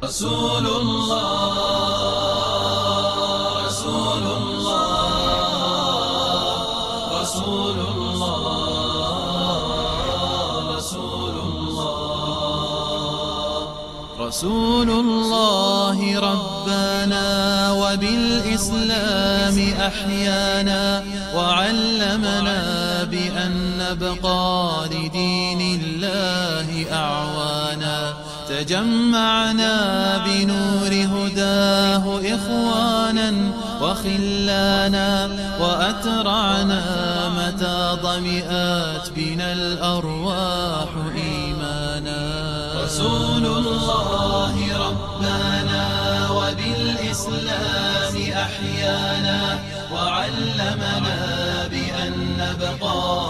رسول الله رسول الله رسول الله رسول الله رسول الله ربنا وبالإسلام أحيانا وعلمنا بأن نبقى لدين الله أعوانا تجمعنا بنور هداه إخوانا وخلانا وأترعنا متى ضمئات بنا الأرواح إيمانا رسول الله ربنا وبالإسلام أحيانا وعلمنا بأن نبقى